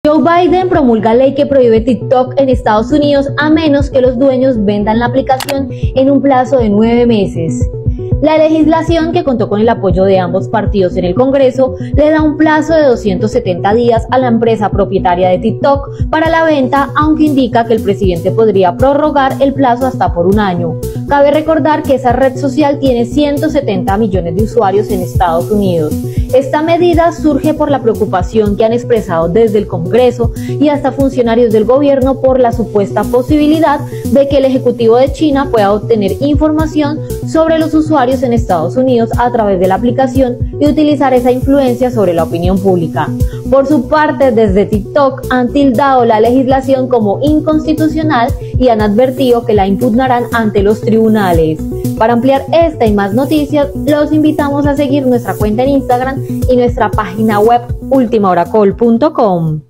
Joe Biden promulga ley que prohíbe TikTok en Estados Unidos a menos que los dueños vendan la aplicación en un plazo de 9 meses. La legislación, que contó con el apoyo de ambos partidos en el Congreso, le da un plazo de 270 días a la empresa propietaria de TikTok para la venta, aunque indica que el presidente podría prorrogar el plazo hasta por un año. Cabe recordar que esa red social tiene 170 millones de usuarios en Estados Unidos. Esta medida surge por la preocupación que han expresado desde el Congreso y hasta funcionarios del gobierno por la supuesta posibilidad de que el Ejecutivo de China pueda obtener información sobre los usuarios en Estados Unidos a través de la aplicación y utilizar esa influencia sobre la opinión pública. Por su parte, desde TikTok han tildado la legislación como inconstitucional y han advertido que la impugnarán ante los tribunales. Para ampliar esta y más noticias, los invitamos a seguir nuestra cuenta en Instagram y nuestra página web ultimahoracol.com.